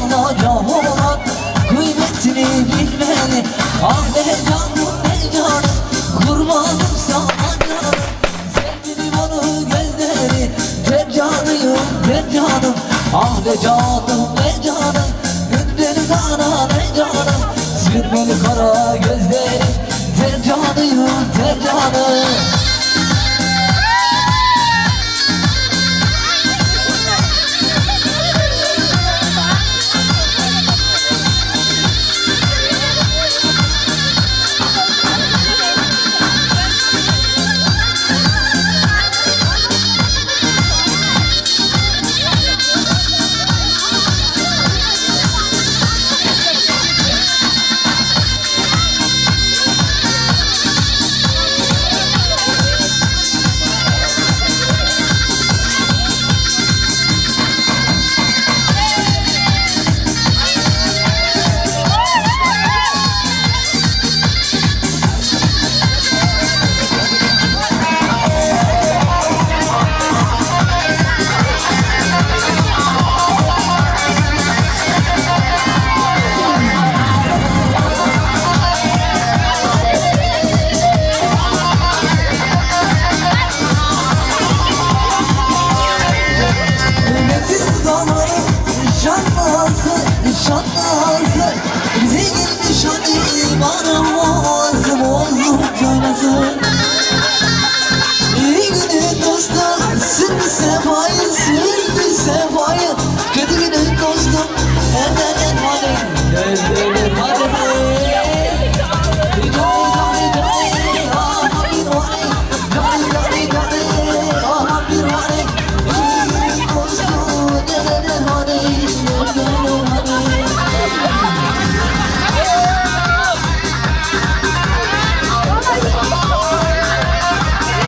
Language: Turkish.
alacağım olan kıymetini bilmeli. Ah ne canım ne canım, kurbanım sana canım. Sevgilim onu gözleri, ter canıyım ter canım. Ah ne canım ne canım, gündeli kara ne canım. Sürmeli kara gözleri, ter canıyım ter canım.